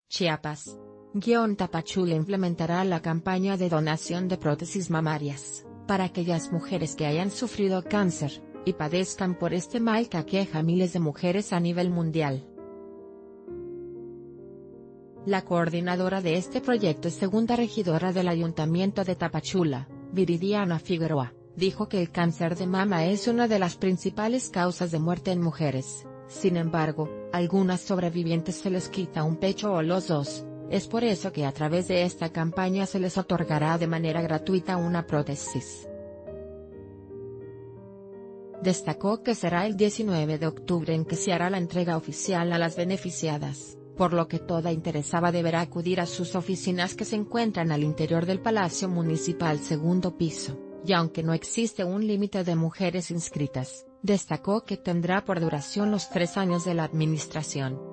Chiapas. Tapachula implementará la campaña de donación de prótesis mamarias, para aquellas mujeres que hayan sufrido cáncer, y padezcan por este mal que aqueja a miles de mujeres a nivel mundial. La coordinadora de este proyecto y segunda regidora del Ayuntamiento de Tapachula, Viridiana Figueroa, dijo que el cáncer de mama es una de las principales causas de muerte en mujeres. Sin embargo, algunas sobrevivientes se les quita un pecho o los dos. Es por eso que a través de esta campaña se les otorgará de manera gratuita una prótesis. Destacó que será el 19 de octubre en que se hará la entrega oficial a las beneficiadas, por lo que toda interesada deberá acudir a sus oficinas que se encuentran al interior del Palacio Municipal segundo piso, y aunque no existe un límite de mujeres inscritas, destacó que tendrá por duración los 3 años de la administración.